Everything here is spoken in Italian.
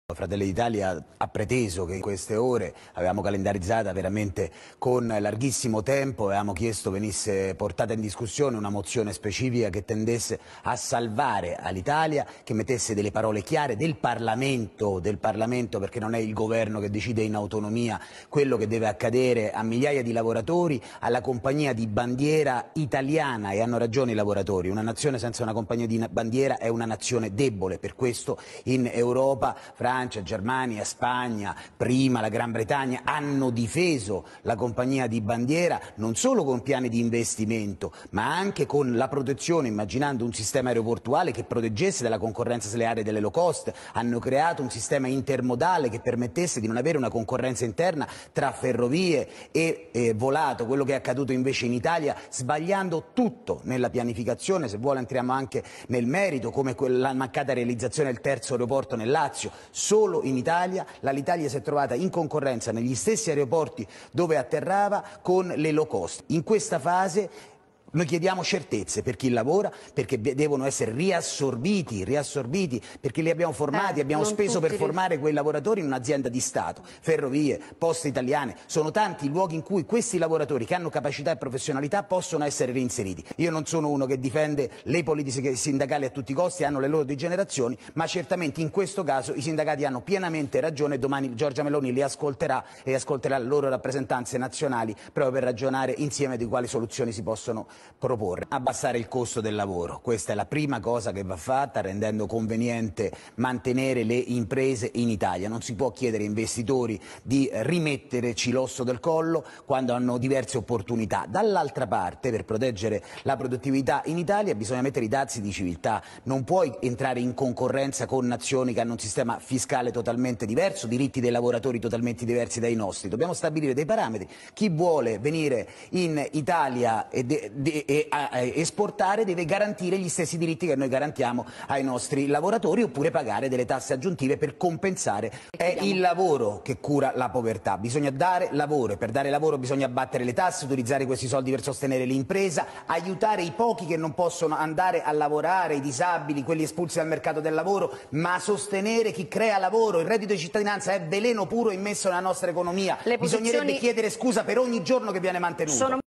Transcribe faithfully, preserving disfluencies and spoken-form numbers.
Fratelli d'Italia ha preteso che in queste ore, avevamo calendarizzata veramente con larghissimo tempo, avevamo chiesto venisse portata in discussione una mozione specifica che tendesse a salvare all'Italia, che mettesse delle parole chiare del Parlamento, del Parlamento, perché non è il governo che decide in autonomia quello che deve accadere a migliaia di lavoratori, alla compagnia di bandiera italiana, e hanno ragione i lavoratori, una nazione senza una compagnia di bandiera è una nazione debole, per questo in Europa, Francia, Germania, Spagna, prima la Gran Bretagna hanno difeso la compagnia di bandiera non solo con piani di investimento ma anche con la protezione, immaginando un sistema aeroportuale che proteggesse dalla concorrenza sleale delle low cost, hanno creato un sistema intermodale che permettesse di non avere una concorrenza interna tra ferrovie e eh, volato, quello che è accaduto invece in Italia, sbagliando tutto nella pianificazione. Se vuole entriamo anche nel merito, come la mancata realizzazione del terzo aeroporto nel Lazio. Solo in Italia l'Alitalia si è trovata in concorrenza negli stessi aeroporti dove atterrava con le low cost. In questa fase noi chiediamo certezze per chi lavora, perché devono essere riassorbiti, riassorbiti perché li abbiamo formati, eh, abbiamo speso per formare quei lavoratori in un'azienda di Stato, ferrovie, poste italiane, sono tanti i luoghi in cui questi lavoratori che hanno capacità e professionalità possono essere reinseriti. Io non sono uno che difende le politiche sindacali a tutti i costi, hanno le loro degenerazioni, ma certamente in questo caso i sindacati hanno pienamente ragione e domani Giorgia Meloni li ascolterà e ascolterà le loro rappresentanze nazionali proprio per ragionare insieme di quali soluzioni si possono proporre. Abbassare il costo del lavoro, questa è la prima cosa che va fatta, rendendo conveniente mantenere le imprese in Italia. Non si può chiedere ai investitori di rimetterci l'osso del collo quando hanno diverse opportunità. Dall'altra parte, per proteggere la produttività in Italia bisogna mettere i dazi di civiltà, non puoi entrare in concorrenza con nazioni che hanno un sistema fiscale totalmente diverso, diritti dei lavoratori totalmente diversi dai nostri. Dobbiamo stabilire dei parametri. Chi vuole venire in Italia e de, de, e a, a esportare deve garantire gli stessi diritti che noi garantiamo ai nostri lavoratori, oppure pagare delle tasse aggiuntive per compensare. È il lavoro che cura la povertà, bisogna dare lavoro e per dare lavoro bisogna abbattere le tasse, utilizzare questi soldi per sostenere l'impresa, aiutare i pochi che non possono andare a lavorare, i disabili, quelli espulsi dal mercato del lavoro, ma sostenere chi crea lavoro. Il reddito di cittadinanza è veleno puro immesso nella nostra economia, Le posizioni... bisognerebbe chiedere scusa per ogni giorno che viene mantenuto. Sono